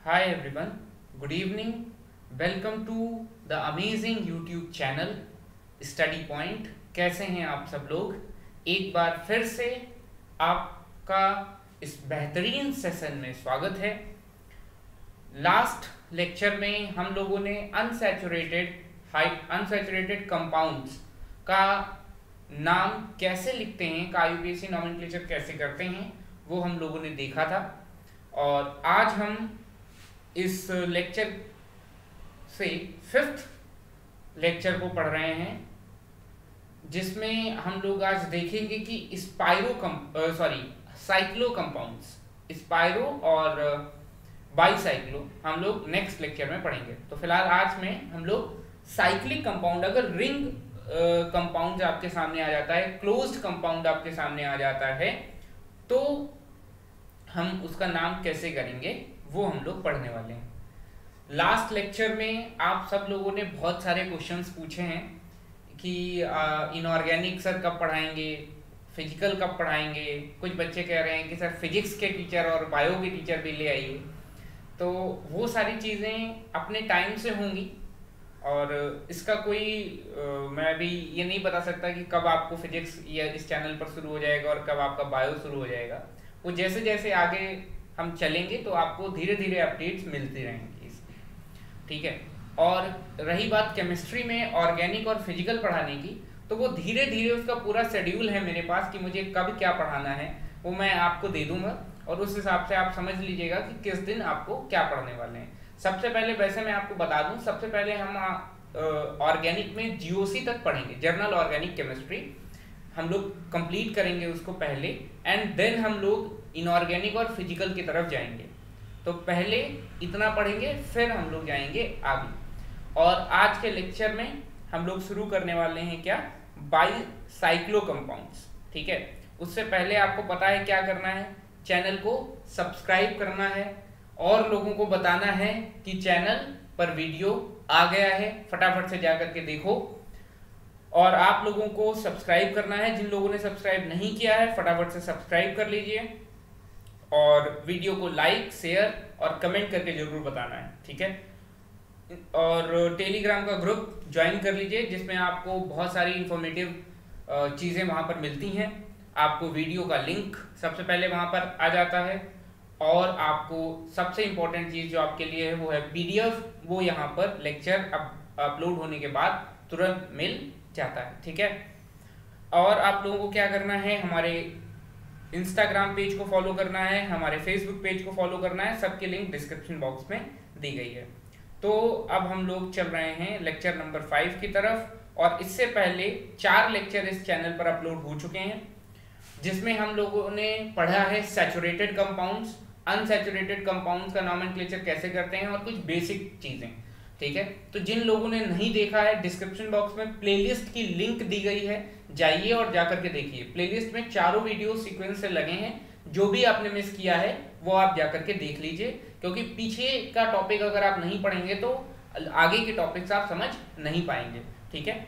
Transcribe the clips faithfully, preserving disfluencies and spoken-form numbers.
Hi everyone, good evening. Welcome to the amazing YouTube channel Study Point. कैसे हैं आप सब लोग? एक बार फिर से आपका इस बेहतरीन सेशन में स्वागत है। लास्ट लेक्चर में हम लोगों ने अनसैचुरेटेड हाई अनसैचुरेटेड कंपाउंड्स का नाम कैसे लिखते हैं, का आईयूपीएसी नॉमेनक्लेचर कैसे करते हैं, वो हम लोगों ने देखा था। और आज हम इस लेक्चर से फिफ्थ लेक्चर को पढ़ रहे हैं, जिसमें हम लोग आज देखेंगे कि spiro sorry cyclo compounds, spiro और बाईसाइक्लो हम लोग नेक्स्ट लेक्चर में पढ़ेंगे। तो फिलहाल आज में हम लोग साइक्लिक कंपाउंड, अगर रिंग कंपाउंड uh, आपके सामने आ जाता है, क्लोज्ड कंपाउंड आपके सामने आ जाता है, तो हम उसका नाम कैसे करेंगे वो हम लोग पढ़ने वाले हैं। लास्ट लेक्चर में आप सब लोगों ने बहुत सारे क्वेश्चंस पूछे हैं कि इनऑर्गेनिक सर कब पढ़ाएंगे, फिजिकल कब पढ़ाएंगे। कुछ बच्चे कह रहे हैं कि सर फिजिक्स के टीचर और बायो के टीचर भी ले आइए। तो वो सारी चीज़ें अपने टाइम से होंगी और इसका कोई आ, मैं अभी ये नहीं बता सकता कि कब आपको फिजिक्स या इस चैनल पर शुरू हो जाएगा और कब आपका बायो शुरू हो जाएगा। वो जैसे जैसे आगे हम चलेंगे तो आपको धीरे धीरे अपडेट्स मिलती रहेंगी इसकी, ठीक है। और रही बात केमिस्ट्री में ऑर्गेनिक और फिजिकल पढ़ाने की, तो वो धीरे धीरे उसका पूरा शेड्यूल है मेरे पास कि मुझे कब क्या पढ़ाना है, वो मैं आपको दे दूंगा और उस हिसाब से आप समझ लीजिएगा कि किस दिन आपको क्या पढ़ने वाले हैं। सबसे पहले वैसे मैं आपको बता दूं, सबसे पहले हम ऑर्गेनिक में जीओसी तक पढ़ेंगे, जर्नल ऑर्गेनिक केमिस्ट्री हम लोग कंप्लीट करेंगे उसको पहले, एंड देन हम लोग इनऑर्गेनिक और फिजिकल की तरफ जाएंगे। तो पहले इतना पढ़ेंगे, फिर हम लोग जाएंगे आगे। और आज के लेक्चर में हम लोग शुरू करने वाले हैं क्या, बाईसाइक्लो कंपाउंड्स, ठीक है। उससे पहले आपको पता है क्या करना है, चैनल को सब्सक्राइब करना है और लोगों को बताना है कि चैनल पर वीडियो आ गया है, फटाफट से जाकर के देखो। और आप लोगों को सब्सक्राइब करना है, जिन लोगों ने सब्सक्राइब नहीं किया है फटाफट से सब्सक्राइब कर लीजिए और वीडियो को लाइक, शेयर और कमेंट करके जरूर बताना है, ठीक है। और टेलीग्राम का ग्रुप ज्वाइन कर लीजिए, जिसमें आपको बहुत सारी इंफॉर्मेटिव चीज़ें वहाँ पर मिलती हैं। आपको वीडियो का लिंक सबसे पहले वहाँ पर आ जाता है और आपको सबसे इम्पोर्टेंट चीज़ जो आपके लिए है वो है पीडीएफ, वो यहाँ पर लेक्चर अपलोड होने के बाद तुरंत मिल जाता है, ठीक है। और आप लोगों को क्या करना है, हमारे इंस्टाग्राम पेज को फॉलो करना है, हमारे फेसबुक पेज को फॉलो करना है, सबके लिंक डिस्क्रिप्शन बॉक्स में दी गई है। तो अब हम लोग चल रहे हैं लेक्चर नंबर फाइव की तरफ, और इससे पहले चार लेक्चर इस चैनल पर अपलोड हो चुके हैं, जिसमें हम लोगों ने पढ़ा है सैचुरेटेड कंपाउंड्स, अनसैचुरेटेड कंपाउंड्स का नॉमेनक्लेचर कैसे करते हैं और कुछ बेसिक चीजें, ठीक है। तो जिन लोगों ने नहीं देखा है, डिस्क्रिप्शन बॉक्स में प्लेलिस्ट की लिंक दी गई है, जाइए और जाकर के देखिए। प्लेलिस्ट में चारों वीडियो सीक्वेंस से लगे हैं, जो भी आपने मिस किया है वो आप जाकर के देख लीजिए, क्योंकि पीछे का टॉपिक अगर आप नहीं पढ़ेंगे तो आगे के टॉपिक्स आप समझ नहीं पाएंगे, ठीक है।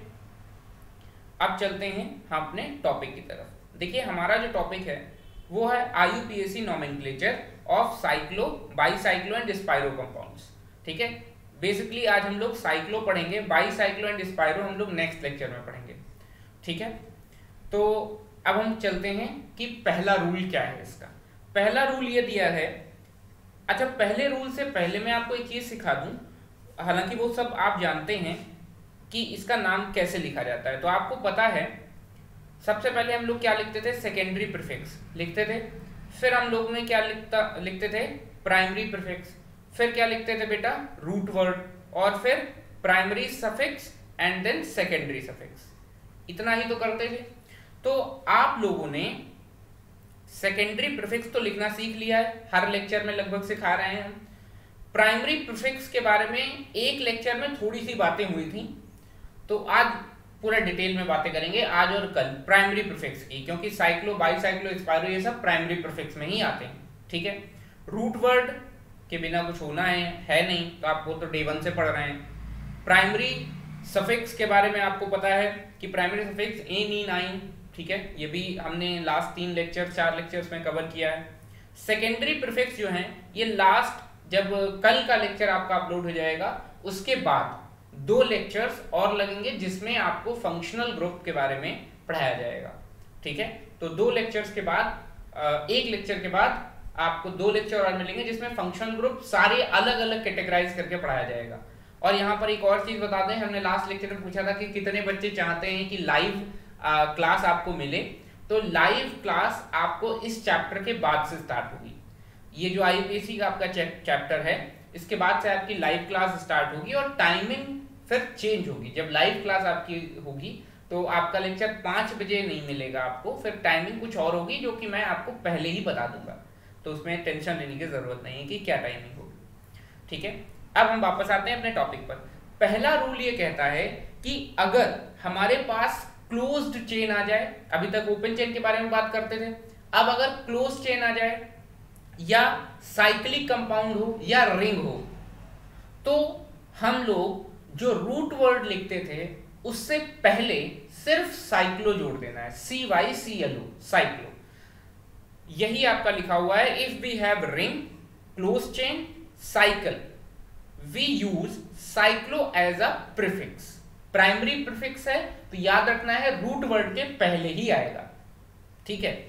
अब चलते हैं हम अपने टॉपिक की तरफ। देखिए हमारा जो टॉपिक है वो है IUPAC nomenclature of cyclo, bicyclo and spiro compounds, ठीक है। बेसिकली आज हम लोग साइक्लो पढ़ेंगे, बाईसाइक्लो एंड स्पाइरो हम लोग नेक्स्ट लेक्चर में पढ़ेंगे, ठीक है। तो अब हम चलते हैं कि पहला रूल क्या है इसका। पहला रूल ये दिया है, अच्छा पहले रूल से पहले मैं आपको एक चीज सिखा दूं, हालांकि वो सब आप जानते हैं कि इसका नाम कैसे लिखा जाता है। तो आपको पता है सबसे पहले हम लोग क्या लिखते थे, सेकेंडरी प्रीफिक्स लिखते थे, फिर हम लोग ने क्या लिखता लिखते थे, प्राइमरी प्रीफिक्स, फिर क्या लिखते थे बेटा, रूट वर्ड, और फिर primary suffix and then secondary suffix, इतना ही तो करते थे। तो आप लोगों ने सेकेंडरी प्रीफिक्स तो लिखना सीख लिया है, हर लेक्चर में लगभग सिखा रहे हैं हम। प्राइमरी प्रीफिक्स के बारे में एक लेक्चर में थोड़ी सी बातें हुई थी, तो आज पूरा डिटेल में बातें करेंगे, आज और कल प्राइमरी प्रीफिक्स की, क्योंकि साइक्लो, बाईसाइक्लो, स्पाइरो ये सब प्राइमरी प्रीफिक्स में ही आते हैं, ठीक है। रूट वर्ड के बिना कुछ होना है है नहीं, तो आप वो तो डे वन से पढ़ रहे हैं। प्राइमरी सफिक्स के बारे में आपको पता है कि primary suffix ane ene yne, ठीक है, ये भी हमने लास्ट तीन लेक्चर चार लेक्चर्स में कवर किया है। सेकेंडरी प्रीफिक्स जो हैं ये लास्ट जब कल का लेक्चर आपका अपलोड हो जाएगा उसके बाद दो लेक्चर्स और लगेंगे जिसमें आपको फंक्शनल ग्रुप के बारे में पढ़ाया जाएगा। ठीक है, तो दो लेक्चर्स के बाद, एक लेक्चर के बाद आपको दो लेक्चर और मिलेंगे जिसमें फंक्शनल ग्रुप सारे अलग अलग कैटेगराइज करके पढ़ाया जाएगा। और यहाँ पर एक और चीज बता दें, हमने लास्ट लेक्चर में पूछा था कि कितने बच्चे चाहते हैं कि लाइव क्लास आपको मिले। तो लाइव क्लास आपको इस चैप्टर के बाद से स्टार्ट होगी। ये जो आईपीएससी का आपका चैप्टर है इसके बाद से आपकी लाइव क्लास स्टार्ट होगी और टाइमिंग फिर चेंज होगी। जब लाइव क्लास आपकी होगी तो आपका लेक्चर पाँच बजे नहीं मिलेगा आपको, फिर टाइमिंग कुछ और होगी जो कि मैं आपको पहले ही बता दूंगा, तो उसमें टेंशन लेने की जरूरत नहीं है कि क्या टाइमिंग होगी। ठीक है, अब हम वापस आते हैं अपने टॉपिक पर। पहला रूल ये कहता है कि अगर हमारे पास क्लोज्ड चेन आ जाए, अभी तक ओपन चेन के बारे में बात करते थे, अब अगर क्लोज्ड चेन आ जाए या साइक्लिक कंपाउंड हो या रिंग हो, तो हम लोग जो रूट वर्ड लिखते थे उससे पहले सिर्फ साइक्लो जोड़ देना है, C Y C L O, cyclo. यही आपका लिखा हुआ है, if we have ring, close chain, cycle, we use cyclo as a prefix. Primary prefix है तो याद रखना है रूट वर्ड के पहले ही आएगा। ठीक है,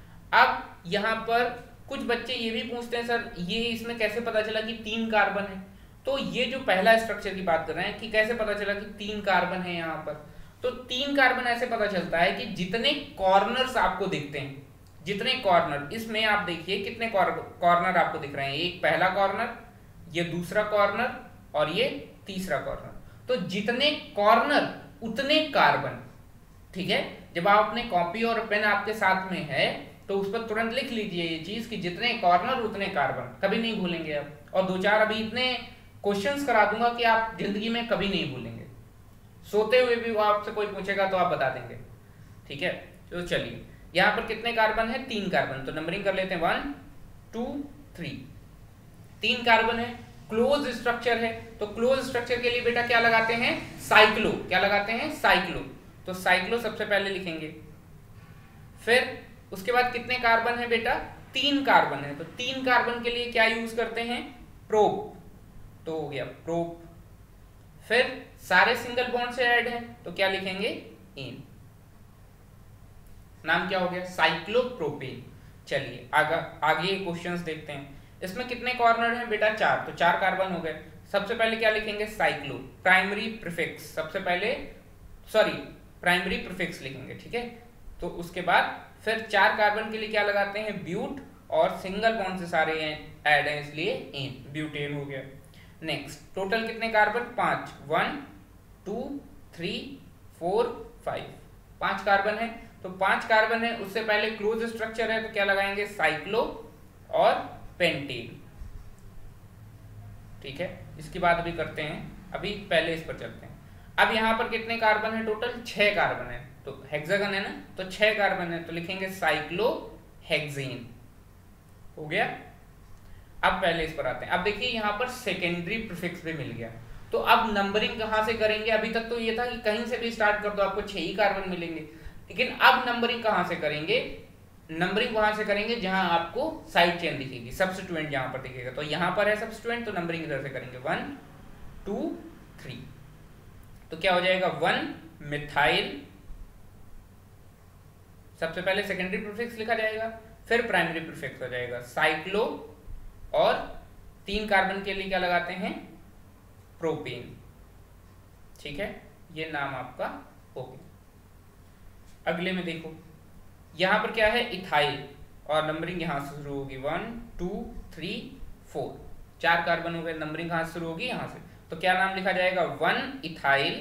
अब यहां पर कुछ बच्चे ये भी पूछते हैं सर ये इसमें कैसे पता चला कि तीन कार्बन है। तो ये जो पहला स्ट्रक्चर की बात कर रहे हैं कि कैसे पता चला कि तीन कार्बन है यहाँ पर, तो तीन कार्बन ऐसे पता चलता है कि जितने कॉर्नर्स आपको दिखते हैं, जितने कॉर्नर, इसमें आप देखिए कितने कॉर्नर आपको दिख रहे हैं, एक पहला कॉर्नर, ये दूसरा कॉर्नर और ये तीसरा कॉर्नर। तो जितने कॉर्नर उतने कार्बन। ठीक है, जब आप अपने कॉपी और पेन आपके साथ में है तो उस पर तुरंत लिख लीजिए ये चीज कि जितने कॉर्नर उतने कार्बन, कभी नहीं भूलेंगे आप। और दो चार अभी इतने क्वेश्चंस करा दूंगा कि आप जिंदगी में कभी नहीं भूलेंगे, सोते हुए भी वो आपसे कोई पूछेगा तो आप बता देंगे। ठीक है, तो चलिए यहाँ पर कितने कार्बन है, तीन कार्बन, तो नंबरिंग कर लेते हैं, वन टू थ्री, तीन कार्बन है। क्लोज स्ट्रक्चर है तो क्लोज स्ट्रक्चर के लिए बेटा क्या लगाते हैं, साइक्लो, क्या लगाते हैं, साइक्लो। तो साइक्लो सबसे पहले लिखेंगे, फिर उसके बाद कितने कार्बन है बेटा, तीन कार्बन है, तो तीन कार्बन के लिए क्या यूज करते हैं, प्रोप, तो हो गया प्रोप। फिर सारे सिंगल बॉन्ड से ऐड हैं तो क्या लिखेंगे, इन, नाम क्या हो गया, साइक्लोप्रोपेन। चलिए आगे आगे क्वेश्चंस देखते हैं। इसमें कितने कॉर्नर हैं बेटा, चार, तो चार कार्बन हो गए। सबसे पहले क्या लिखेंगे, साइक्लो, प्राइमरी प्रीफिक्स, सबसे पहले सॉरी प्राइमरी प्रीफिक्स लिखेंगे। ठीक है, तो उसके बाद फिर चार कार्बन के लिए क्या लगाते हैं, ब्यूट, और सिंगल बॉन्ड से सारे ऐड हैं इसलिए इन, ब्यूटेन हो गया। नेक्स्ट टोटल कितने कार्बन, पांच, one two three four five, पांच कार्बन है। तो पांच कार्बन है, उससे पहले क्लोज स्ट्रक्चर है तो क्या लगाएंगे, साइक्लो और पेंटेन। ठीक है, इसकी बात अभी करते हैं, अभी पहले इस पर चलते हैं। अब यहाँ पर कितने कार्बन है, टोटल छह कार्बन है, तो हेक्सागन है ना, तो छह कार्बन है तो लिखेंगे साइक्लो हेक्सेन, हो गया। अब पहले इस पर आते हैं। अब देखिए यहाँ पर सेकेंडरी प्रीफिक्स भी मिल गया, तो अब नंबरिंग कहाँ से करेंगे, अभी तक तो ये था कि कहीं से भी स्टार्ट कर दो आपको छह ही कार्बन मिलेंगे, लेकिन अब नंबरिंग कहाँ से करेंगे, नंबरिंग वहां से करेंगे जहां आपको साइड चेन दिखेगी, सब्स्टिट्यूएंट जहां पर दिखेगा, तो यहां पर है सब्स्टिट्यूएंट, तो नंबरिंग इधर से करेंगे, वन टू थ्री, तो क्या हो जाएगा, वन मिथाइल, सबसे पहले सेकेंडरी प्रीफिक्स लिखा जाएगा, फिर प्राइमरी प्रीफिक्स हो जाएगा साइक्लो, और तीन कार्बन के लिए क्या लगाते हैं, प्रोपेन। ठीक है, ये नाम आपका हो गया। अगले में देखो, यहां पर क्या है, इथाइल, और नंबरिंग यहां से शुरू होगी, वन टू थ्री फोर, चार कार्बन हो गए, नंबरिंग कहां से शुरू होगी, यहां से, तो क्या नाम लिखा जाएगा, one ethyl,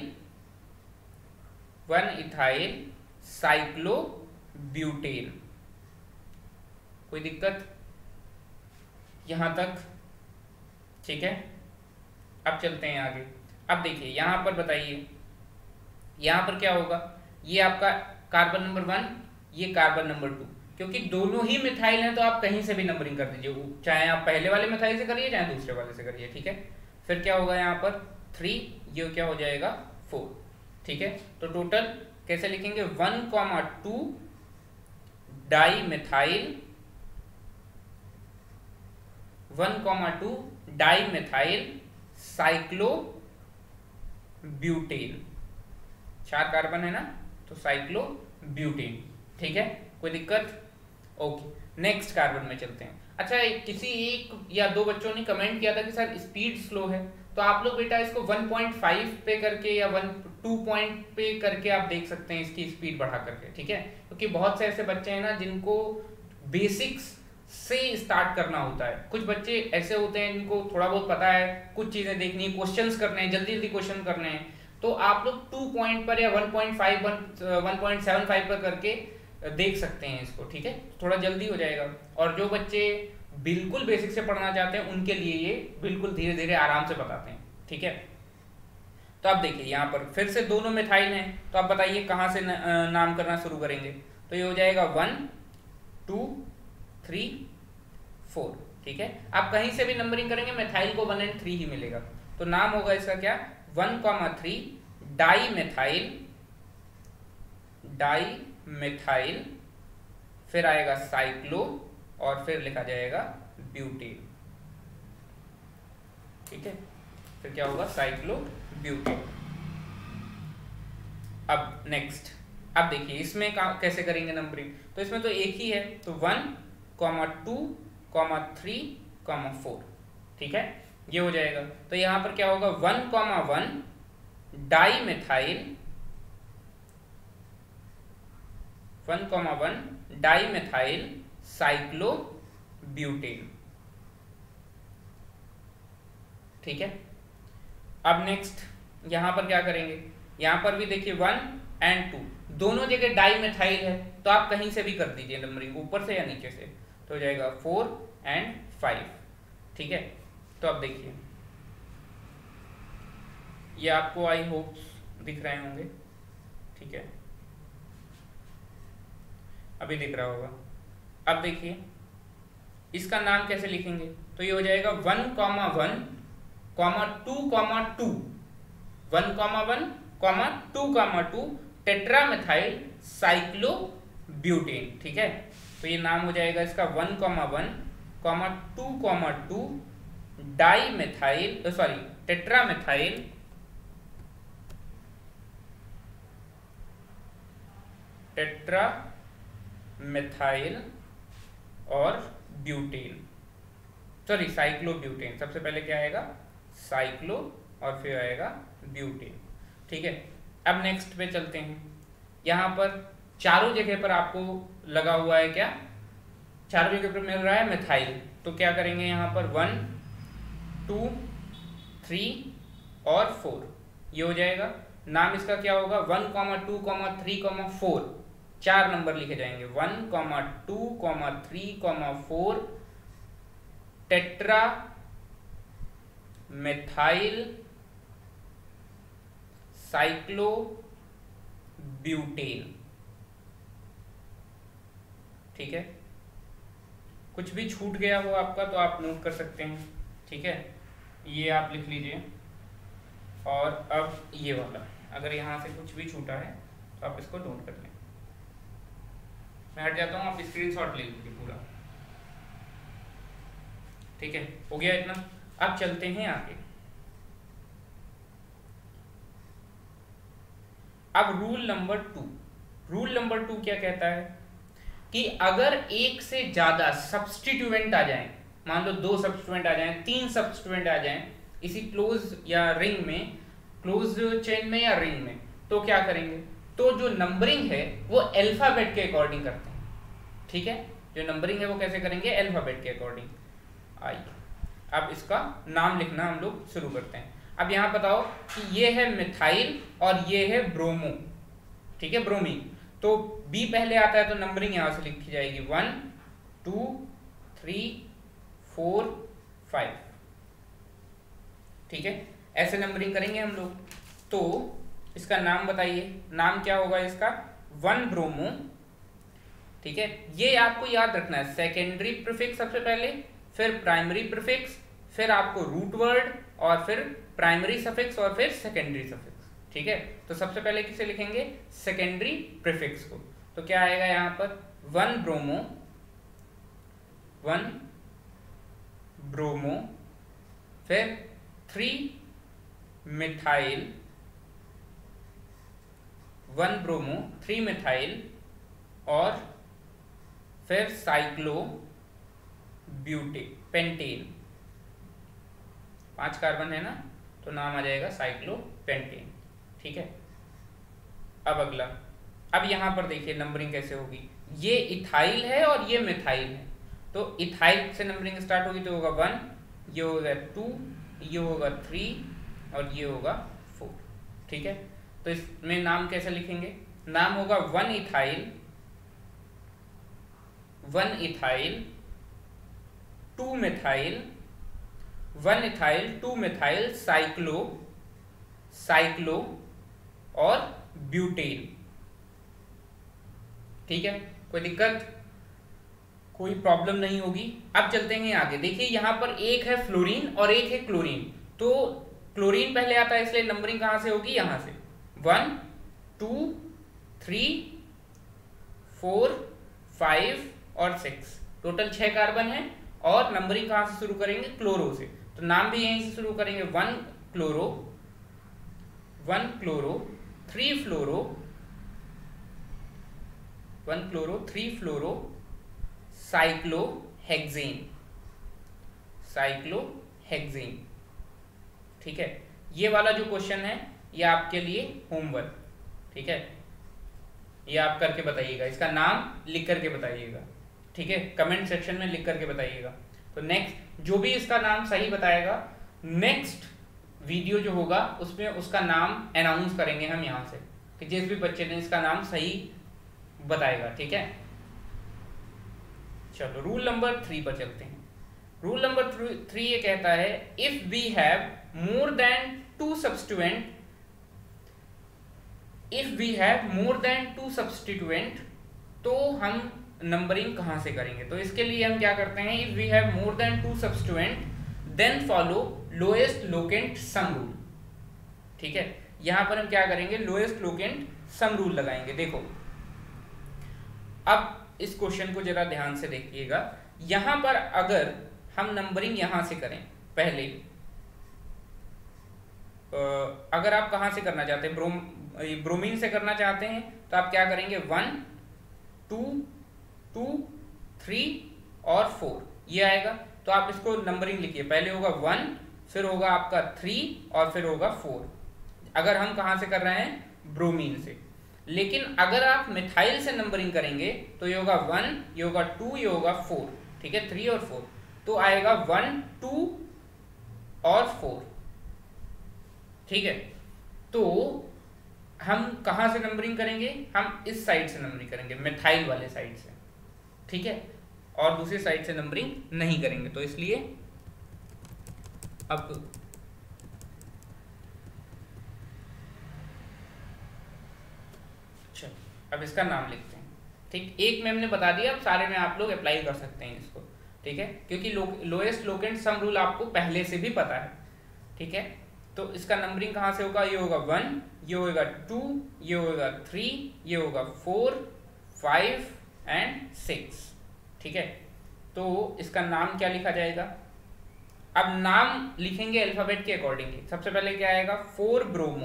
one ethyl cyclo butane. कोई दिक्कत यहां तक, ठीक है। अब चलते हैं आगे। अब देखिए यहां पर बताइए, यहां पर क्या होगा, ये आपका कार्बन नंबर वन, ये कार्बन नंबर टू, क्योंकि दोनों ही मिथाइल हैं तो आप कहीं से भी नंबरिंग कर दीजिए, चाहे आप पहले वाले मिथाइल से करिए चाहे दूसरे वाले से करिए। ठीक है, फिर क्या होगा यहाँ पर थ्री, ये क्या हो जाएगा फोर। ठीक है, तो टोटल कैसे लिखेंगे, one comma two di methyl, one comma two di methyl cyclo butane, चार कार्बन है ना, तो साइक्लो ब्यूटेन। ठीक है, कोई दिक्कत? ओके, नेक्स्ट कार्बन में चलते हैं। अच्छा, एक, किसी एक या दो बच्चों ने कमेंट किया था कि सर स्पीड स्लो है, तो आप लोग बेटा इसको वन पॉइंट फाइव पे करके या वन टू पॉइंट पे करके आप देख सकते हैं इसकी स्पीड बढ़ा करके। ठीक है, क्योंकि बहुत से ऐसे बच्चे हैं ना जिनको बेसिक्स से स्टार्ट करना होता है। कुछ बच्चे ऐसे होते हैं जिनको थोड़ा बहुत पता है, कुछ चीजें देखनी है, क्वेश्चंस करने हैं, जल्दी जल्दी क्वेश्चन करने हैं, तो आप लोग टू पॉइंट पर या one point five one point seven five पर करके देख सकते हैं इसको। ठीक है, थोड़ा जल्दी हो जाएगा। और जो बच्चे बिल्कुल बेसिक से पढ़ना चाहते हैं उनके लिए ये बिल्कुल धीरे धीरे आराम से बताते हैं। ठीक है, तो आप देखिए यहाँ पर फिर से दोनों मिथाइल हैं, तो आप बताइए कहाँ से न, नाम करना शुरू करेंगे। तो ये हो जाएगा वन टू थ्री फोर। ठीक है, आप कहीं से भी नंबरिंग करेंगे मिथाइल को वन एंड थ्री ही मिलेगा। तो नाम होगा इसका क्या, one comma three di methyl, di methyl, फिर आएगा साइक्लो और फिर लिखा जाएगा ब्यूटेन। ठीक है, फिर क्या होगा, साइक्लो ब्यूटेन। अब नेक्स्ट, अब देखिए इसमें कैसे करेंगे नंबरिंग। तो इसमें तो एक ही है, तो one comma two comma three comma four. ठीक है, ये हो जाएगा। तो यहां पर क्या होगा, one comma one di methyl, one comma one di methyl cyclo butane. ठीक है, अब नेक्स्ट यहां पर क्या करेंगे, यहां पर भी देखिए वन एंड टू दोनों जगह डाई मिथाइल है, तो आप कहीं से भी कर दीजिए नंबरिंग, ऊपर से या नीचे से, तो हो जाएगा फोर एंड फाइव। ठीक है, तो अब देखिए ये आपको आई होप दिख रहे होंगे। ठीक है, अभी दिख रहा होगा। अब देखिए इसका नाम कैसे लिखेंगे, तो ये हो जाएगा one comma one comma two comma two, one comma one comma two comma two tetramethyl cyclo butane. ठीक है, तो ये नाम हो जाएगा इसका one comma one comma two comma two di methyl sorry tetramethyl tetra methyl और ब्यूटेन, सॉरी साइक्लो ब्यूटेन। सबसे पहले क्या आएगा, साइक्लो और फिर आएगा ब्यूटेन। ठीक है, अब नेक्स्ट पे चलते हैं। यहां पर चारों जगह पर आपको लगा हुआ है क्या, चारों जगह पर मिल रहा है मिथाइल, तो क्या करेंगे यहां पर वन टू थ्री और फोर, ये हो जाएगा। नाम इसका क्या होगा, one comma two comma three comma four, चार नंबर लिखे जाएंगे, one comma two comma three comma four tetra methyl cyclo butane. ठीक है, कुछ भी छूट गया हो आपका तो आप नोट कर सकते हैं। ठीक है, ये आप लिख लीजिए। और अब ये वाला, अगर यहां से कुछ भी छूटा है तो आप इसको नोट कर लें। मैं हट जाता हूं, आप स्क्रीनशॉट ले लीजिए पूरा। ठीक है, हो गया इतना। अब चलते हैं आगे। अब rule number two, rule number two क्या कहता है कि अगर एक से ज्यादा सब्स्टिट्यूएंट आ जाएं, मान लो दो सब्स्टिट्यूएंट आ जाएं, तीन सब्स्टिट्यूएंट आ जाएं इसी क्लोज या रिंग में, क्लोज चेन में या रिंग में, तो क्या करेंगे, तो जो नंबरिंग है वो अल्फाबेट के अकॉर्डिंग करते हैं। ठीक है, जो नंबरिंग है वो कैसे करेंगे, अल्फाबेट के अकॉर्डिंग। आइए अब इसका नाम लिखना हम लोग शुरू करते हैं। अब यहां बताओ कि ये है मिथाइल और ये है ब्रोमो। ठीक है, ब्रोमीन, तो बी पहले आता है तो नंबरिंग यहां से लिखी जाएगी one two three four five. ठीक है, ऐसे नंबरिंग करेंगे हम लोग। तो इसका नाम बताइए, नाम क्या होगा इसका, वन ब्रोमो। ठीक है, ये आपको याद रखना है, सेकेंडरी प्रीफिक्स सबसे पहले, फिर प्राइमरी प्रीफिक्स, फिर आपको रूट वर्ड और फिर प्राइमरी सफिक्स और फिर सेकेंडरी सफिक्स। ठीक है, तो सबसे पहले किसे लिखेंगे, सेकेंडरी प्रीफिक्स को। तो क्या आएगा यहाँ पर, वन ब्रोमो, वन ब्रोमो, फिर three methyl, one bromo, three methyl, और फिर साइक्लो ब्यूटे पेंटेन। पांच कार्बन है ना, तो नाम आ जाएगा साइक्लो पेंटेन। ठीक है, अब अगला, अब यहां पर देखिए नंबरिंग कैसे होगी। ये इथाइल है और ये मिथाइल है, तो इथाइल से नंबरिंग स्टार्ट होगी तो होगा वन, ये होगा टू, ये होगा थ्री, और ये होगा फोर। ठीक है, तो इसमें नाम कैसे लिखेंगे? नाम होगा one ethyl, one ethyl, two methyl, one ethyl, two methyl, cyclo, cyclo और ब्यूटेन। ठीक है, कोई दिक्कत, कोई प्रॉब्लम नहीं होगी। अब चलते हैं आगे। देखिए यहां पर एक है फ्लोरीन और एक है क्लोरीन, तो क्लोरीन पहले आता है, इसलिए नंबरिंग कहां से होगी? यहां से one, two, three, four, five और सिक्स, टोटल छह कार्बन है। और नंबरिंग कहां से शुरू करेंगे? क्लोरो से, तो नाम भी यहीं से शुरू करेंगे। One chloro, one chloro, three fluoro, one chloro, three fluoro, cyclohexane, cyclohexane. ठीक है, ये वाला जो क्वेश्चन है ये आपके लिए होमवर्क। ठीक है, ये आप करके बताइएगा, इसका नाम लिख करके बताइएगा। ठीक है, कमेंट सेक्शन में लिख करके बताइएगा। तो नेक्स्ट जो भी इसका नाम सही बताएगा, नेक्स्ट वीडियो जो होगा उसमें उसका नाम अनाउंस करेंगे हम यहाँ से, कि जिस भी बच्चे ने इसका नाम सही बताएगा। ठीक है, चलो रूल नंबर थ्री पर चलते हैं। रूल नंबर थ्री ये कहता है, if we have more than two substituent, if we have more than two substituent, तो हम नंबरिंग कहां से करेंगे? तो इसके लिए हम क्या करते हैं, if we have more than two substituent then follow lowest locant sum rule. ठीक है, यहां पर हम क्या करेंगे? लोएस्ट लोकेंट सम रूल लगाएंगे। देखो अब इस क्वेश्चन को जरा ध्यान से देखिएगा। यहां पर अगर हम नंबरिंग यहां से करें, पहले अगर आप कहां से करना चाहते हैं, ब्रोम ब्रोमीन से करना चाहते हैं, तो आप क्या करेंगे? वन, टू, टू, थ्री और फोर, ये आएगा। तो आप इसको नंबरिंग लिखिए, पहले होगा वन, फिर होगा आपका थ्री और फिर होगा फोर। अगर हम कहां से कर रहे हैं? ब्रोमीन से। लेकिन अगर आप मिथाइल से नंबरिंग करेंगे तो ये होगा वन, ये होगा टू, ये होगा फोर। ठीक है, थ्री और फोर, तो आएगा वन, टू और फोर। ठीक है, तो हम कहां से नंबरिंग करेंगे? हम इस साइड से नंबरिंग करेंगे, मिथाइल वाले साइड से। ठीक है, और दूसरी साइड से नंबरिंग नहीं करेंगे, तो इसलिए अब चलो अब इसका नाम लिखते हैं। ठीक, एक में हमने बता दिया, अब सारे में आप लोग अप्लाई कर सकते हैं इसको। ठीक है, क्योंकि low, lowest locant sum rule आपको पहले से भी पता है। ठीक है, तो इसका नंबरिंग कहां से होगा? ये होगा वन, ये होगा टू, ये होगा थ्री, ये होगा फोर, फाइव एंड सिक्स। ठीक है, तो इसका नाम क्या लिखा जाएगा? अब नाम लिखेंगे अल्फाबेट के अकॉर्डिंगली। सबसे पहले क्या आएगा? फोर ब्रोमो,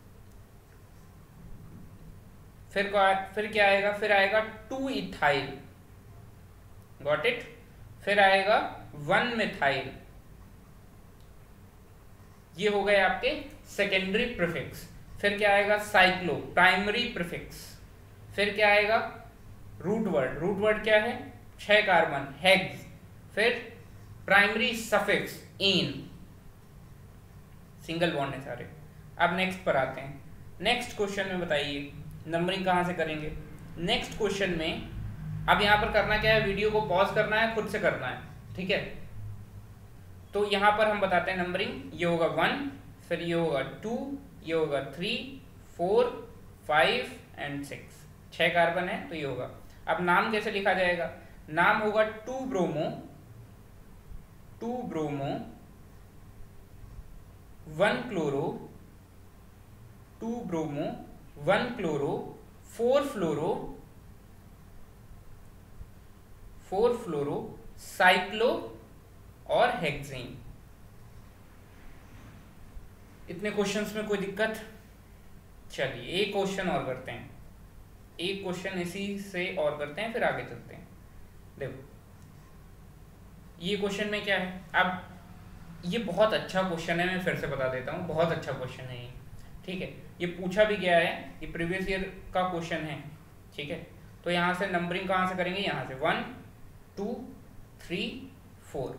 फिर फिर क्या आएगा? फिर आएगा टू इथाइल, गॉट इट। फिर आएगा वन मिथाइल, ये हो गए आपके सेकेंडरी प्रीफिक्स। फिर क्या आएगा? Cyclo, primary prefix. फिर क्या आएगा? रूट वर्ड, रूट वर्ड क्या है? छह कार्बन, हेक्स। फिर primary suffix, ane, single bond है सारे। अब नेक्स्ट पर आते हैं। नेक्स्ट क्वेश्चन में बताइए नंबरिंग कहां से करेंगे? नेक्स्ट क्वेश्चन में अब यहां पर करना क्या है? वीडियो को पॉज करना है, खुद से करना है। ठीक है, तो यहां पर हम बताते हैं नंबरिंग। ये होगा वन, फिर ये होगा टू, ये होगा three, four, five and six. छह कार्बन है तो ये होगा। अब नाम कैसे लिखा जाएगा? नाम होगा two bromo, two bromo, one chloro, two bromo, one chloro, four fluoro, four fluoro, cyclo और हेक्सेन। इतने क्वेश्चंस में कोई दिक्कत? चलिए एक क्वेश्चन और करते हैं, एक क्वेश्चन इसी से और करते हैं, फिर आगे चलते हैं। देखो ये क्वेश्चन में क्या है, अब ये बहुत अच्छा क्वेश्चन है, मैं फिर से बता देता हूँ, बहुत अच्छा क्वेश्चन है ये, ठीक है। ये पूछा भी गया है, ये प्रीवियस ईयर का क्वेश्चन है, ठीक है। तो यहाँ से नंबरिंग कहाँ से करेंगे, यहाँ से वन टू थ्री फोर,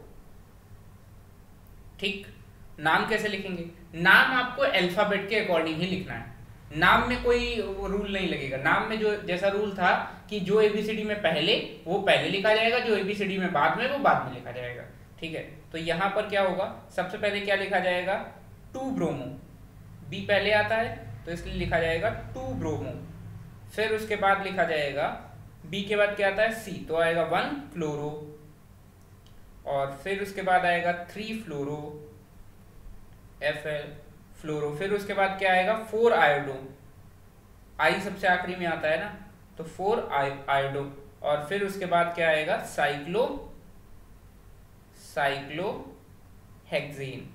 ठीक। नाम कैसे लिखेंगे, नाम आपको अल्फाबेट के अकॉर्डिंग ही लिखना है, नाम में कोई रूल नहीं लगेगा। नाम में जो जैसा रूल था कि जो एबीसीडी में पहले वो पहले लिखा जाएगा, जो एबीसीडी में बाद में वो बाद में लिखा जाएगा, ठीक है। तो यहाँ पर क्या होगा, सबसे पहले क्या लिखा जाएगा, टू ब्रोमो, बी पहले आता है तो इसलिए लिखा जाएगा टू ब्रोमो। फिर उसके बाद लिखा जाएगा, बी के बाद क्या आता है, सी, तो आएगा वन फ्लोरो, और फिर उसके बाद आएगा three fluoro, F L fluoro. फिर उसके बाद क्या आएगा, फोर आयोडो, आई सबसे आखिरी में आता है ना, तो फोर आयोडो। और फिर उसके बाद क्या आएगा, साइक्लो साइक्लो हेक्सेन,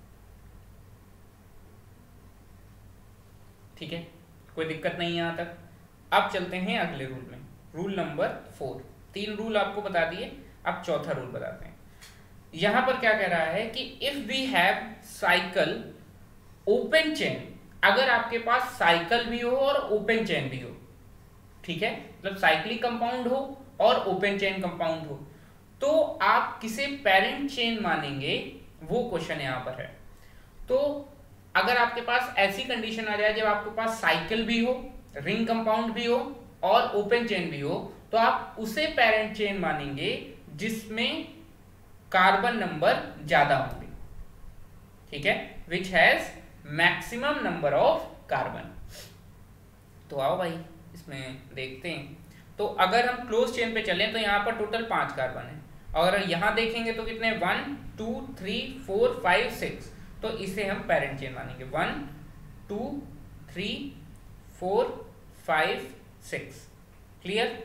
ठीक है, कोई दिक्कत नहीं है यहाँ तक। अब चलते हैं अगले रूल में, रूल नंबर फोर। तीन रूल आपको बता दिए, अब चौथा रूल बताते हैं। यहां पर क्या कह रहा है कि if we have cycle open chain, अगर आपके पास साइकिल भी हो और ओपन चेन भी हो, ठीक है, मतलब साइक्लिक कंपाउंड हो और ओपन चेन कंपाउंड हो, तो आप किसे पेरेंट चेन मानेंगे, वो क्वेश्चन यहां पर है। तो अगर आपके पास ऐसी कंडीशन आ जाए जब आपके पास साइकिल भी हो, रिंग कंपाउंड भी हो और ओपन चेन भी हो, तो आप उसे पेरेंट चेन मानेंगे जिसमें कार्बन नंबर ज्यादा होंगे, ठीक है, which has maximum number of carbon. तो आओ भाई इसमें देखते हैं। तो अगर हम क्लोज चेन पे चलें तो यहाँ पर टोटल पांच कार्बन है, और यहाँ देखेंगे तो कितने, one two three four five six, तो इसे हम पेरेंट चेन मानेंगे, one two three four five six. Clear,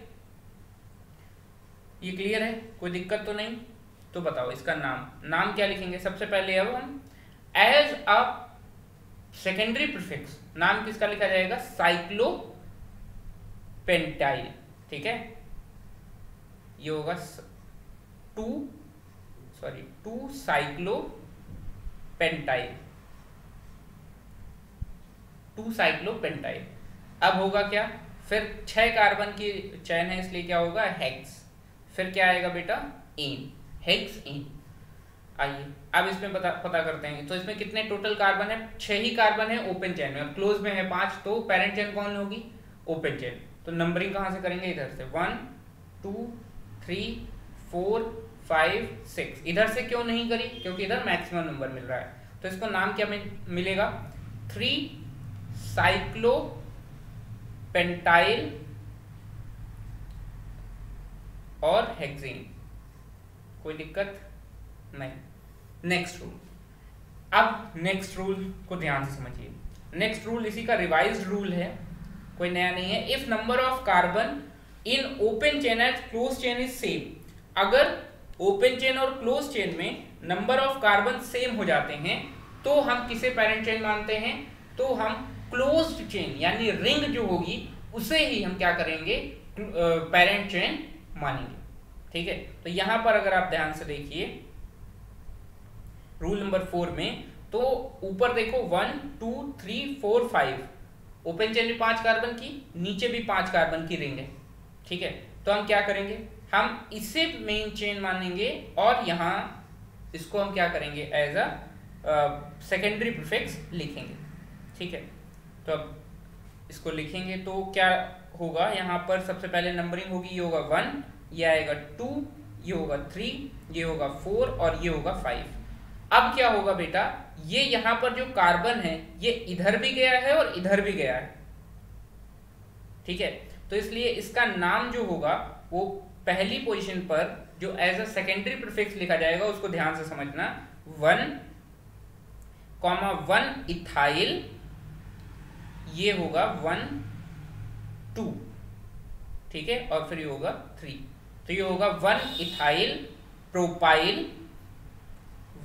ये क्लियर है, कोई दिक्कत तो नहीं? तो बताओ इसका नाम, नाम क्या लिखेंगे सबसे पहले, अब हम एज अ सेकेंडरी प्रीफिक्स नाम किसका लिखा जाएगा, साइक्लो पेंटाइल, ठीक है, ये होगा two sorry two cyclo pentyl, two cyclo pentyl. अब होगा क्या, फिर छह कार्बन की चैन है इसलिए क्या होगा, हेक्स। फिर क्या आएगा बेटा, एन, हेक्स एन। आइए अब इसमें पता पता करते हैं। तो इसमें कितने टोटल कार्बन है, छह ही कार्बन है ओपन चेन में, क्लोज में है पांच, तो पेरेंट चेन कौन होगी, ओपन चेन। तो नंबरिंग कहां से करेंगे, इधर से, one two three four five six. इधर से क्यों नहीं करी, क्योंकि इधर मैक्सिमम नंबर मिल रहा है। तो इसको नाम क्या मिलेगा, थ्री साइक्लो पेंटाइल और हेक्सेन। कोई दिक्कत नहीं। नेक्स्ट रूल, अब नेक्स्ट रूल को ध्यान से समझिए। नेक्स्ट रूल इसी का रिवाइज्ड रूल है, कोई नया नहीं है। If number of carbon in open chain and close chain is same, अगर ओपन चेन और क्लोज चेन में नंबर ऑफ कार्बन सेम हो जाते हैं तो हम किसे पेरेंट चेन मानते हैं, तो हम क्लोज्ड चेन यानी रिंग जो होगी उसे ही हम क्या करेंगे, पेरेंट चेन मानेंगे, ठीक है। तो यहां पर अगर आप ध्यान से देखिए रूल नंबर फोर में, तो ऊपर देखो one two three four five, open chain में पांच कार्बन की, नीचे भी पांच कार्बन की रिंग है, ठीक है। तो हम क्या करेंगे, हम इसे मेन चेन मानेंगे और यहां इसको हम क्या करेंगे, एज अ सेकेंडरी प्रीफिक्स लिखेंगे, ठीक है। तो अब इसको लिखेंगे तो क्या होगा, यहाँ पर सबसे पहले नंबरिंग होगी, ये होगा वन, ये आएगा टू, ये होगा थ्री, ये होगा फोर और ये होगा फाइव। अब क्या होगा बेटा, ये यहाँ पर जो कार्बन है ये इधर भी गया है और इधर भी गया है, ठीक है। तो इसलिए इसका नाम जो होगा वो पहली पोजीशन पर जो एज अ सेकेंडरी प्रीफिक्स लिखा जाएगा उसको ध्यान से समझना, वन कॉमा वन इथाइल, ये होगा वन टू, ठीक है, और फिर ये होगा थ्री। तो ये होगा one ethyl propyl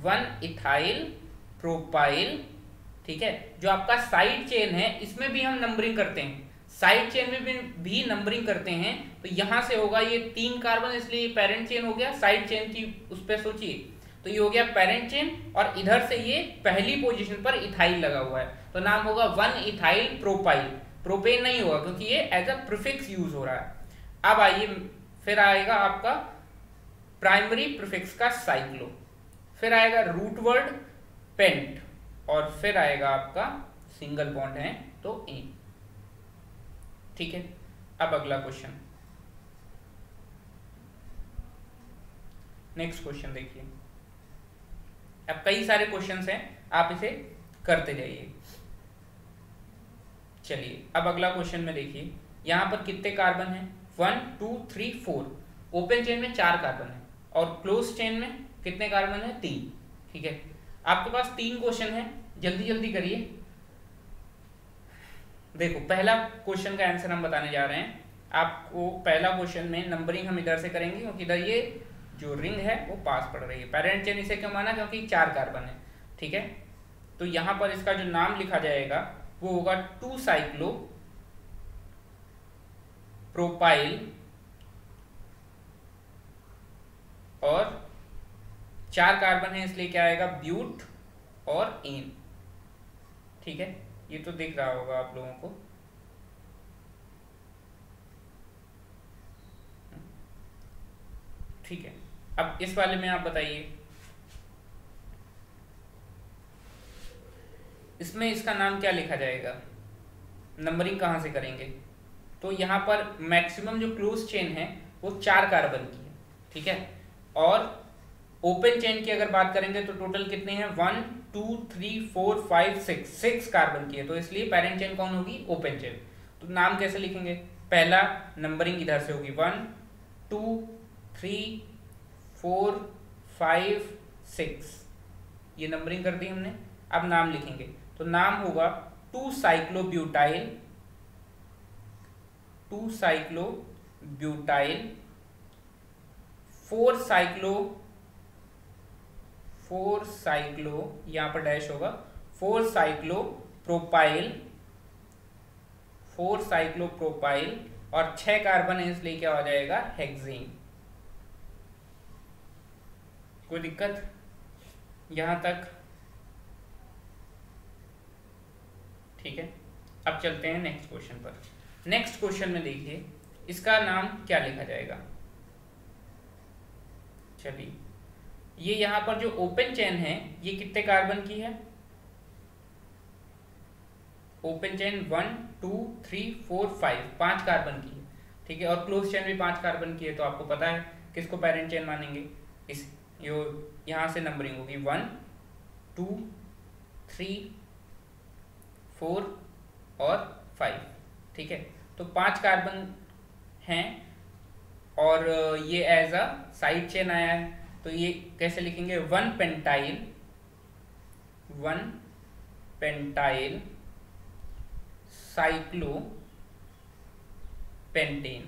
one ethyl propyl, ठीक है। जो आपका साइड चेन है इसमें भी हम नंबरिंग करते हैं, साइड चेन में भी, भी नंबरिंग करते हैं। तो यहां से होगा ये तीन कार्बन, इसलिए पेरेंट चेन हो गया। साइड चेन थी उस पर सोचिए, तो ये हो गया पेरेंट चेन, और इधर से ये पहली पोजीशन पर इथाइल लगा हुआ है, तो नाम होगा वन इथाइल प्रोपाइल। प्रोपेन नहीं होगा क्योंकि ये एज अ प्रीफिक्स यूज हो रहा है। अब आइए फिर आएगा आपका प्राइमरी प्रीफिक्स का साइक्लो, फिर आएगा रूट वर्ड पेंट, और फिर आएगा आपका सिंगल बॉन्ड है तो एन, ठीक है। अब अगला क्वेश्चन, नेक्स्ट क्वेश्चन देखिए। अब कई सारे क्वेश्चंस हैं, आप इसे करते जाइए। चलिए अब अगला क्वेश्चन में देखिए, यहां पर कितने कार्बन हैं, one two three four. Open chain में चार कार्बन है और क्लोज चेन में कितने कार्बन है, तीन, ठीक है। आपके पास तीन क्वेश्चन है, जल्दी जल्दी करिए। देखो पहला क्वेश्चन का आंसर हम बताने जा रहे हैं आपको। पहला क्वेश्चन में नंबरिंग हम इधर से करेंगे क्योंकि इधर ये जो रिंग है वो पास पड़ रही है। पेरेंट चेन इसे क्यों माना, क्योंकि चार कार्बन है, ठीक है। तो यहां पर इसका जो नाम लिखा जाएगा वो होगा टू साइक्लो प्रोपाइल, और चार कार्बन है इसलिए क्या आएगा, ब्यूट और एन, ठीक है। ये तो दिख रहा होगा आप लोगों को। ठीक है, अब इस वाले में आप बताइए, इसमें इसका नाम क्या लिखा जाएगा, नंबरिंग कहां से करेंगे। तो यहां पर मैक्सिमम जो क्लोज चेन है वो चार कार्बन की है, ठीक है। और ओपन चेन की अगर बात करेंगे तो टोटल कितने हैं, one two three four five six, six carbon की है, तो इसलिए पेरेंट चेन कौन होगी, ओपन चेन। तो नाम कैसे लिखेंगे, पहला नंबरिंग इधर से होगी, one two three four five six, ये नंबरिंग कर दी हमने। अब नाम लिखेंगे तो नाम होगा two cyclobutyl, two cyclobutyl, four cyclo, four cyclo, यहां पर डैश होगा, four cyclo propyl, four cyclo propyl, और छह कार्बन है इसलिए क्या हो जाएगा, हेक्सेन। कोई दिक्कत यहां तक, ठीक है। अब चलते हैं नेक्स्ट क्वेश्चन पर। नेक्स्ट क्वेश्चन में देखिए इसका नाम क्या लिखा जाएगा। चलिए ये यहां पर जो ओपन चेन है ये कितने कार्बन की है, open chain one two three four five, पांच कार्बन की है, ठीक है। और क्लोज चेन भी पांच कार्बन की है, तो आपको पता है किसको पेरेंट चेन मानेंगे, इस यो यहां से नंबरिंग होगी वन टू थ्री फोर और फाइव, ठीक है। तो पांच कार्बन हैं और ये एज अ साइड चेन आया है, तो ये कैसे लिखेंगे, one pentyl, one pentyl cyclo pentane,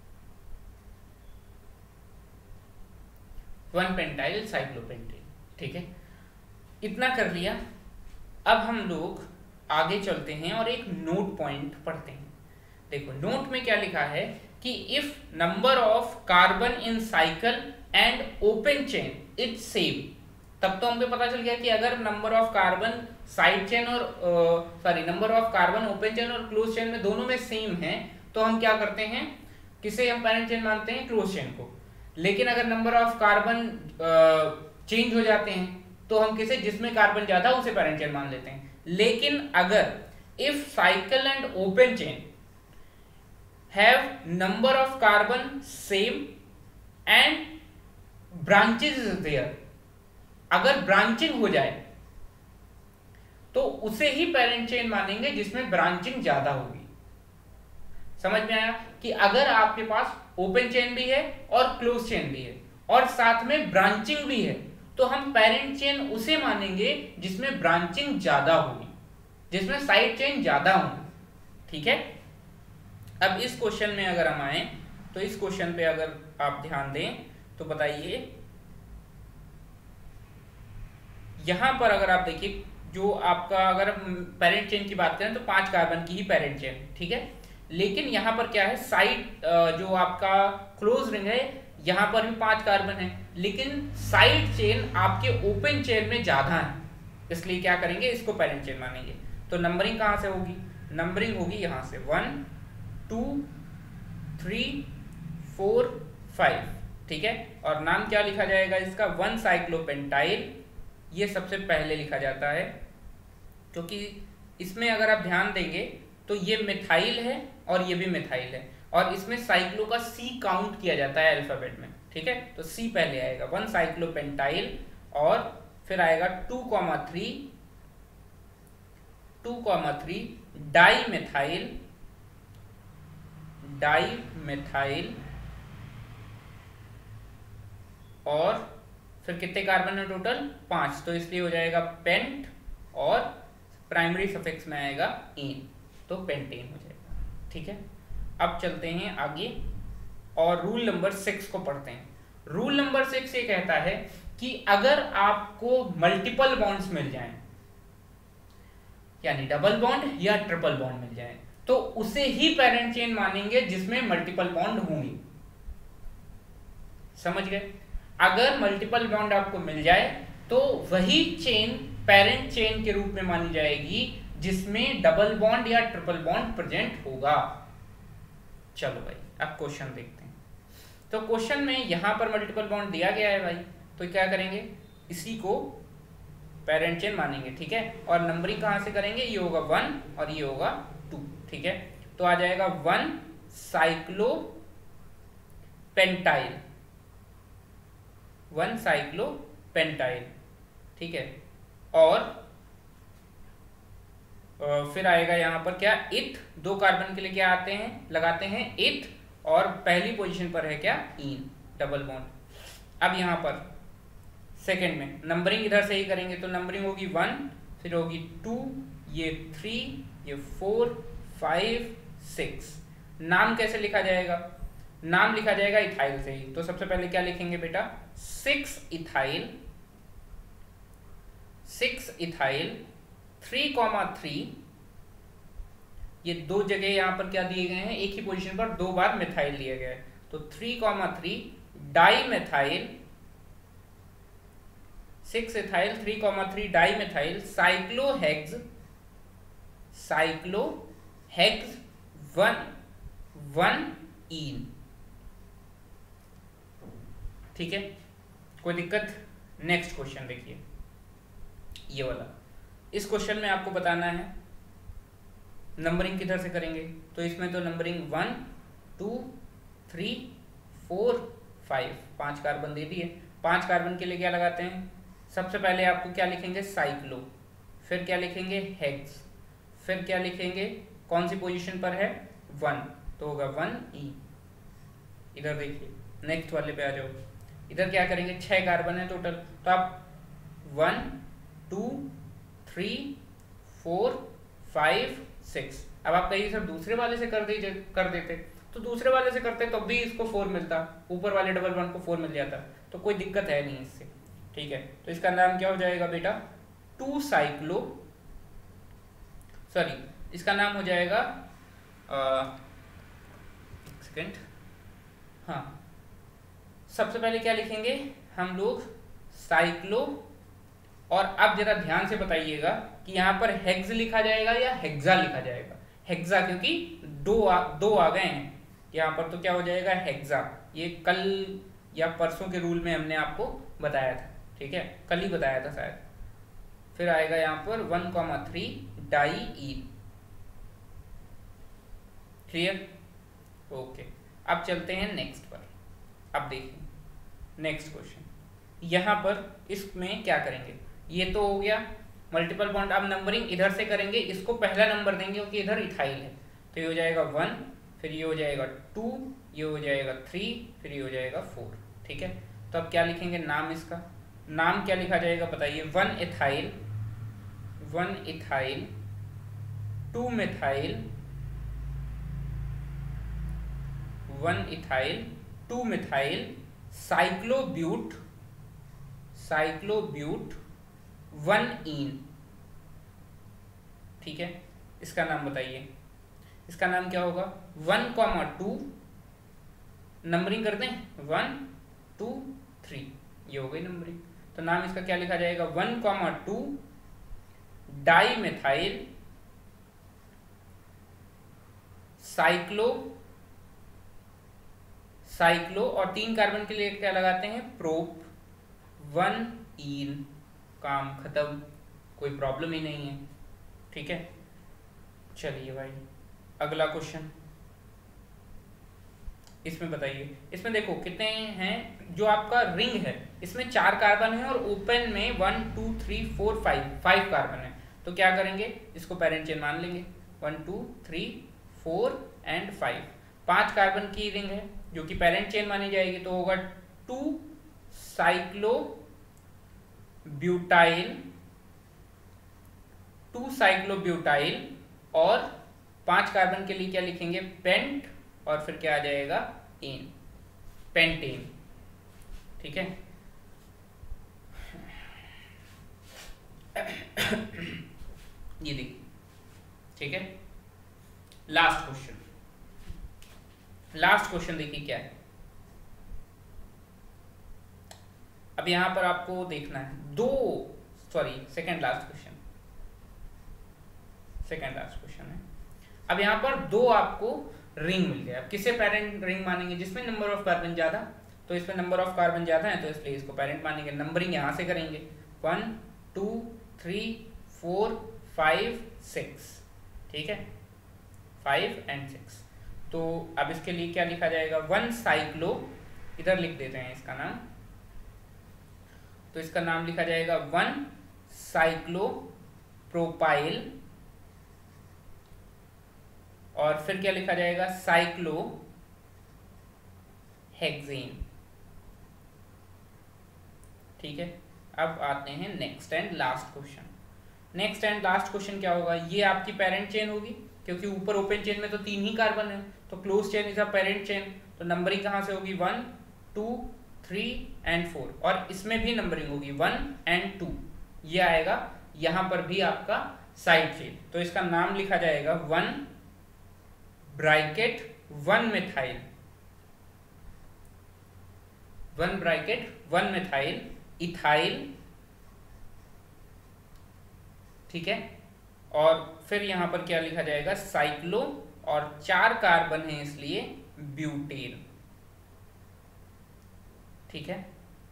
one pentyl cyclopentane, ठीक है। इतना कर लिया। अब हम लोग आगे चलते हैं और एक नोट पॉइंट पढ़ते हैं। देखो नोट में क्या लिखा है कि if number of carbon in cycle and open chain is same, तब तो हमको पता चल गया कि अगर number of carbon side chain और sorry number of carbon open chain और क्लोज चेन में दोनों में सेम है तो हम क्या करते हैं, किसे हम पेरेंट चेन मानते हैं, क्लोज चेन को। लेकिन अगर नंबर ऑफ कार्बन चेंज हो जाते हैं तो हम किसे, जिसमें कार्बन ज्यादा उसे पेरेंट चेन मान लेते हैं। लेकिन अगर if cycle and open chain have number of carbon same and branches is there, अगर ब्रांचिंग हो जाए तो उसे ही पेरेंट चेन मानेंगे जिसमें ब्रांचिंग ज्यादा होगी। समझ में आया कि अगर आपके पास ओपन चेन भी है और क्लोज चेन भी है और साथ में ब्रांचिंग भी है तो हम पेरेंट चेन उसे मानेंगे जिसमें ब्रांचिंग ज्यादा होगी, जिसमें साइड चेन ज्यादा होगी, ठीक है। अब इस क्वेश्चन में अगर हम आए तो इस क्वेश्चन पे अगर आप ध्यान दें तो बताइए यहाँ पर अगर आप देखिए, जो आपका अगर पेरेंट चेन की बात करें तो पांच कार्बन की ही पेरेंट चेन, ठीक है। लेकिन यहाँ पर क्या है, साइड जो आपका क्लोज रिंग है यहाँ पर भी पांच कार्बन है, लेकिन साइड चेन आपके ओपन चेन में ज्यादा है, इसलिए क्या करेंगे, इसको पेरेंट चेन मानेंगे। तो नंबरिंग कहाँ से होगी, नंबरिंग होगी यहाँ से one two three four five, ठीक है। और नाम क्या लिखा जाएगा इसका, वन साइक्लोपेंटाइल, ये सबसे पहले लिखा जाता है, क्योंकि इसमें अगर आप ध्यान देंगे तो ये मिथाइल है और ये भी मिथाइल है, और इसमें साइक्लो का सी काउंट किया जाता है अल्फाबेट में, ठीक है। तो सी पहले आएगा, वन साइक्लोपेंटाइल, और फिर आएगा two comma three two comma three di methyl di methyl और फिर कितने कार्बन है टोटल, पांच, तो इसलिए हो जाएगा पेंट, और प्राइमरी सफिक्स में आएगा इन, तो पेंटेन हो जाएगा, ठीक है। अब चलते हैं आगे और रूल नंबर सिक्स को पढ़ते हैं। रूल नंबर सिक्स ये कहता है कि अगर आपको मल्टीपल बॉन्ड्स मिल जाएं, यानी डबल बॉन्ड या ट्रिपल बॉन्ड मिल जाए, तो उसे ही पेरेंट चेन मानेंगे जिसमें मल्टीपल बॉन्ड होंगे, समझ गए। अगर मल्टीपल बॉन्ड आपको मिल जाए तो वही चेन पेरेंट चेन के रूप में मानी जाएगी जिसमें डबल बॉन्ड या ट्रिपल बॉन्ड प्रेजेंट होगा। चलो भाई अब क्वेश्चन देखते हैं। तो क्वेश्चन में यहां पर मल्टीपल बॉन्ड दिया गया है भाई, तो क्या करेंगे, इसी को पेरेंट चेन मानेंगे, ठीक है। और नंबरिंग कहां से करेंगे, ये होगा वन और ये होगा टू, ठीक है। तो आ जाएगा one cyclo pentyl one cyclo pentyl, ठीक है। और फिर आएगा यहां पर क्या, इथ, दो कार्बन के लिए क्या आते हैं, लगाते हैं इथ, और पहली पोजीशन पर है क्या, इन, डबल बॉन्ड। अब यहां पर सेकंड में नंबरिंग इधर से ही करेंगे, तो नंबरिंग होगी वन, फिर होगी टू, ये थ्री, ये फोर, फाइव, सिक्स। नाम कैसे लिखा जाएगा, नाम लिखा जाएगा इथाइल से ही। तो सबसे पहले क्या लिखेंगे बेटा, six ethyl six ethyl three comma three, ये दो जगह यहां पर क्या दिए गए हैं, एक ही पोजीशन पर दो बार मिथाइल दिया गया है, तो three comma three di methyl six ethyl three comma three di methyl cyclohex cyclohex one one ene, ठीक है। कोई दिक्कत, नेक्स्ट क्वेश्चन देखिए, ये वाला। इस क्वेश्चन में आपको बताना है नंबरिंग किधर से करेंगे, तो इसमें तो numbering one two three four five, पांच कार्बन दे दिए। पांच कार्बन के लिए क्या लगाते हैं, सबसे पहले आपको क्या लिखेंगे, साइक्लो, फिर क्या लिखेंगे, हेक्स, फिर क्या लिखेंगे, कौन सी पोजीशन पर है, वन, तो होगा वन ई। इधर देखिए नेक्स्ट वाले पे आ जाओ, इधर क्या करेंगे, छह कार्बन है टोटल, तो आप one two three four five six. अब आप कहिए सर दूसरे वाले से कर दीजिए, कर देते, तो दूसरे वाले से करते तो भी इसको फोर मिलता, ऊपर वाले डबल वन को फोर मिल जाता, तो कोई दिक्कत है नहीं इससे, ठीक है। तो इसका नाम क्या हो जाएगा बेटा, टू साइक्लो सॉरी इसका नाम हो जाएगा सेकेंड, हाँ सबसे पहले क्या लिखेंगे हम लोग, साइक्लो, और अब जरा ध्यान से बताइएगा कि यहाँ पर हेक्स लिखा जाएगा या हेक्सा लिखा जाएगा, हेक्सा क्योंकि दो आ, दो आ गए हैं यहाँ पर, तो क्या हो जाएगा हेक्सा। ये कल या परसों के रूल में हमने आपको बताया था, ठीक है, कल ही बताया था शायद। फिर आएगा यहाँ पर one comma three diene, clear, okay. अब चलते हैं नेक्स्ट पर। अब देखिए नेक्स्ट क्वेश्चन, यहाँ पर इसमें क्या करेंगे, ये तो हो गया मल्टीपल बॉन्ड। अब नंबरिंग इधर से करेंगे, इसको पहला नंबर देंगे क्योंकि इधर इथाइल है, तो ये हो जाएगा वन, फिर ये हो जाएगा टू, ये हो जाएगा थ्री, फिर ये हो जाएगा फोर, ठीक है। तो अब क्या लिखेंगे नाम, इसका नाम क्या लिखा जाएगा बताइए, one ethyl one ethyl two methyl one ethyl two methyl cyclobut cyclobut one ene, ठीक है, इसका नाम बताइए, इसका नाम क्या होगा? वन कॉमा टू, नंबरिंग करते हैं, वन टू थ्री, ये हो गई नंबरिंग। तो नाम इसका क्या लिखा जाएगा? One comma two di methyl cyclo, cyclo और तीन कार्बन के लिए क्या लगाते हैं? प्रोप, वन इन, काम खत्म, कोई प्रॉब्लम ही नहीं है, ठीक है। चलिए भाई अगला क्वेश्चन, इसमें बताइए, इसमें देखो कितने हैं, जो आपका रिंग है इसमें चार कार्बन है और ओपन में one two three four five five carbon है। तो क्या करेंगे, इसको पेरेंट चेन मान लेंगे, one two three four and five, पांच कार्बन की रिंग है जो कि पेरेंट चेन मानी जाएगी। तो होगा two cyclo butyl, two cyclo butyl और पांच कार्बन के लिए क्या लिखेंगे? पेंट, और फिर क्या आ जाएगा? एन, पेंटेन, ठीक है। ये देखिए, ठीक है। लास्ट क्वेश्चन, लास्ट क्वेश्चन देखिए क्या है। अब यहां पर आपको देखना है दो, sorry second last question, second last question है। अब यहां पर दो आपको रिंग मिल गया। अब किसे पेरेंट रिंग मानेंगे? जिसमें नंबर ऑफ कार्बन ज्यादा, तो इसमें नंबर ऑफ कार्बन ज्यादा है तो इसलिए इसको पेरेंट मानेंगे। नंबरिंग यहां से करेंगे, one two three four five six, ठीक है, फाइव एंड सिक्स। तो अब इसके लिए क्या लिखा जाएगा? वन साइक्लो, इधर लिख देते हैं इसका नाम, तो इसका नाम लिखा जाएगा वन साइक्लो प्रोपाइल, और फिर क्या लिखा जाएगा? साइक्लो हेक्सेन, ठीक है। अब आते हैं next and last question. Next and last question क्या होगा? ये आपकी पेरेंट चेन होगी, क्योंकि ऊपर ओपन चेन में तो तीन ही कार्बन है, तो close chain is a parent chain. तो नंबरिंग कहां से होगी? One two three and four, और इसमें भी नंबरिंग होगी वन एंड टू, ये आएगा। यहां पर भी आपका साइड चेन, तो इसका नाम लिखा जाएगा one bracket one methyl, one bracket one methyl ethyl, ठीक है। और फिर यहां पर क्या लिखा जाएगा? साइक्लो, और चार कार्बन है इसलिए ब्यूटेन, ठीक है,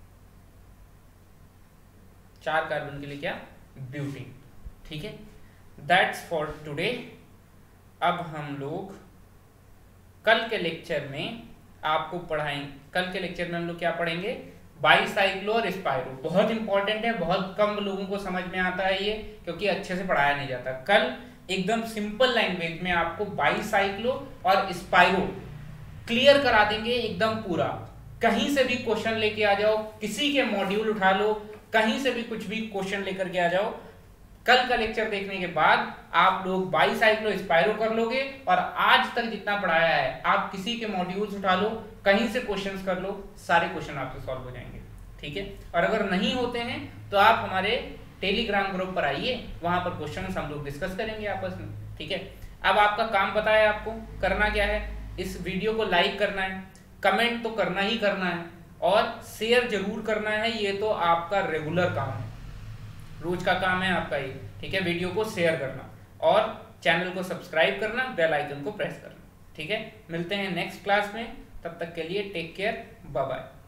चार कार्बन के लिए क्या? ब्यूटेन, ठीक है। That's for today. अब हम लोग कल के लेक्चर में आपको पढ़ाएंगे, कल के लेक्चर में हम लोग क्या पढ़ेंगे? बाईसाइक्लो और स्पाइरो, बहुत इंपॉर्टेंट है, बहुत कम लोगों को समझ में आता है ये, क्योंकि अच्छे से पढ़ाया नहीं जाता। कल एकदम सिंपल लैंग्वेज में आपको बाईसाइक्लो और स्पाइरो क्लियर करा देंगे एकदम पूरा। कहीं से भी क्वेश्चन लेके आ जाओ, किसी के मॉड्यूल उठा लो, कहीं से भी कुछ भी क्वेश्चन लेकर के आ जाओ। कल का लेक्चर देखने के बाद आप लोग बाईसाइक्लो स्पाइरो कर लोगे, और आज तक जितना पढ़ाया है आप किसी के मॉड्यूल्स उठा लो, कहीं से क्वेश्चंस कर लो, सारे क्वेश्चन आपसे सॉल्व हो जाएंगे, ठीक है। और अगर नहीं होते हैं तो आप हमारे टेलीग्राम ग्रुप पर आइए, वहां पर क्वेश्चंस हम लोग डिस्कस करेंगे आपस में, ठीक है। अब आपका काम पता है आपको करना क्या है? इस वीडियो को लाइक करना है, कमेंट तो करना ही करना है, और शेयर जरूर करना है। ये तो आपका रेगुलर काम है, रोज का काम है आपका ये, ठीक है। वीडियो को शेयर करना और चैनल को सब्सक्राइब करना, बेल आइकन को प्रेस करना, ठीक है। मिलते हैं नेक्स्ट क्लास में, तब तक के लिए टेक केयर, बाय बाय।